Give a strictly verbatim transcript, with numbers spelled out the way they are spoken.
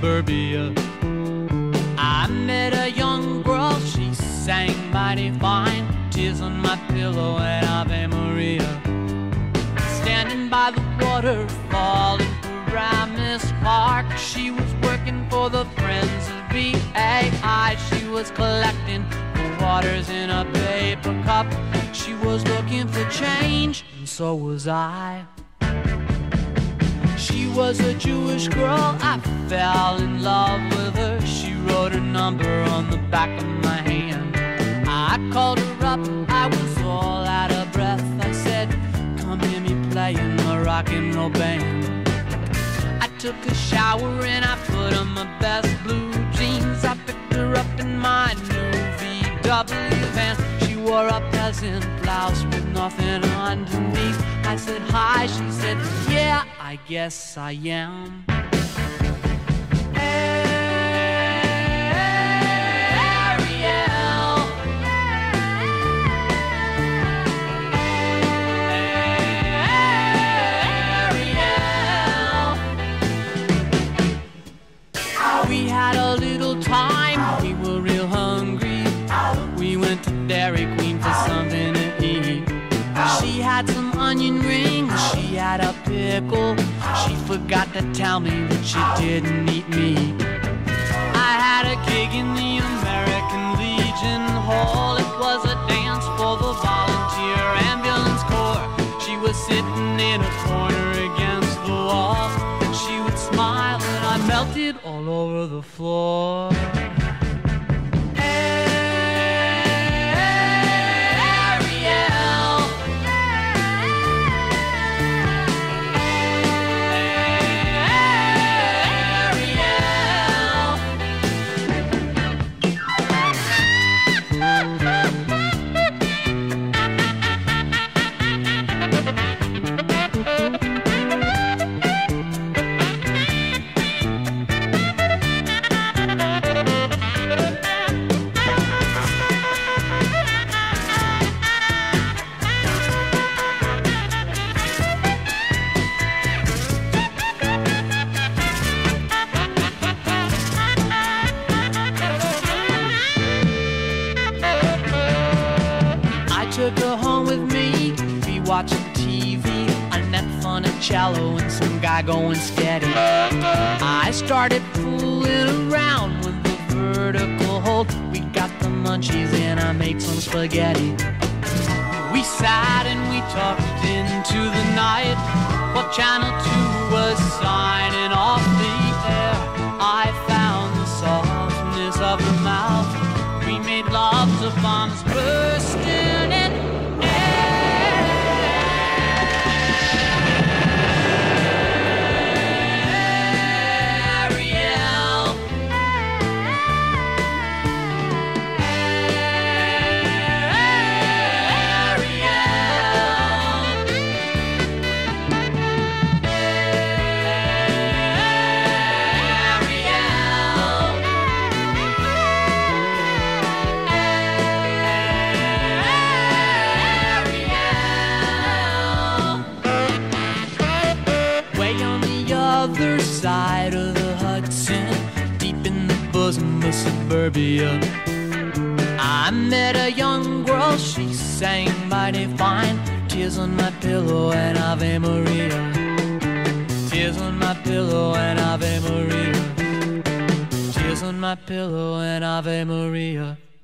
suburbia. I met a young girl, she sang mighty fine, tears on my pillow and Ave Maria. Standing by the waterfall in Paramus Park, she was working for the Friends of V A I. She was collecting the waters in a paper cup. She was looking for change, and so was I. She was a Jewish girl, I fell in love with her. She wrote her number on the back of my hand. I called her up, I was all out of breath. I said, come hear me playing a rock and roll band. I took a shower and I put on my best blue jeans. I picked her up in my new V W van. She wore a peasant blouse with nothing underneath. I said hi, she said yeah, I guess I am. We had a little time, we were real hungry. We went to Dairy Queen for something to eat. She had some onion rings, she had a pickle. She forgot to tell me that she didn't eat meat. I had a gig in the American Legion Hall. It was a dance for the volunteer ambulance corps. She was sitting in a corner against the wall. She would smile and I melted all over the floor. Took her home with me, we watching T V, Annette Funicello and some guy going steady. I started fooling around with the vertical hold. We got the munchies and I made some spaghetti. We sat and we talked into the night while Channel two was signing off the air. I found the softness of her mouth. We made love to bombs bursting in other side of the Hudson, deep in the bosom of suburbia. I met a young girl, she sang mighty fine, tears on my pillow and Ave Maria. Tears on my pillow and Ave Maria. Tears on my pillow and Ave Maria.